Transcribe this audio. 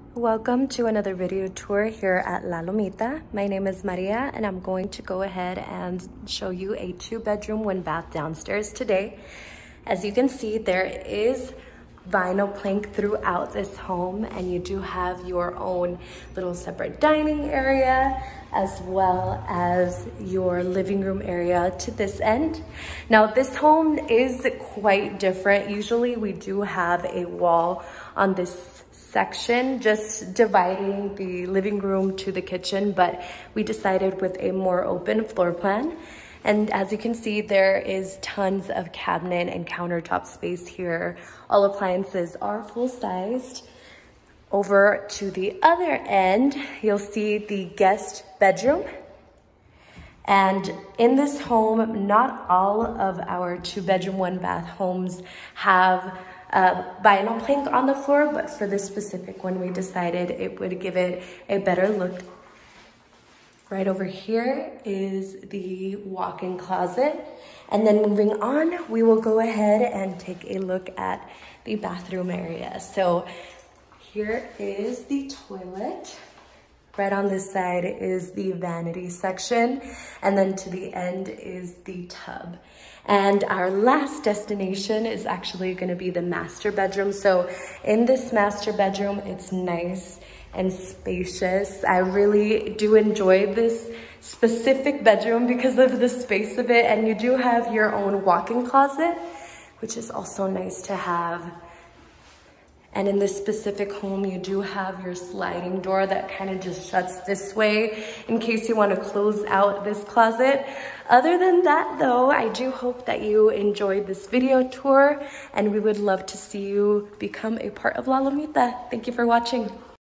Welcome to another video tour here at La Lomita. My name is Maria and I'm going to go ahead and show you a 2-bedroom, 1-bath downstairs today. As you can see, there is vinyl plank throughout this home, and you do have your own little separate dining area as well as your living room area to this end. Now this home is quite different. Usually we do have a wall on this section just dividing the living room to the kitchen, but we decided with a more open floor plan. And as you can see, there is tons of cabinet and countertop space here. All appliances are full-sized. Over to the other end, you'll see the guest bedroom. And in this home, not all of our 2-bedroom, 1-bath homes have vinyl plank on the floor, but for this specific one, we decided it would give it a better look. Right over here is the walk-in closet. And then moving on, we will go ahead and take a look at the bathroom area. So here is the toilet. Right on this side is the vanity section. And then to the end is the tub. And our last destination is actually gonna be the master bedroom. So in this master bedroom, it's nice and spacious. I really do enjoy this specific bedroom because of the space of it, and you do have your own walk-in closet, which is also nice to have. And in this specific home, you do have your sliding door that kind of just shuts this way in case you want to close out this closet. Other than that though, I do hope that you enjoyed this video tour, and we would love to see you become a part of La Lomita. Thank you for watching.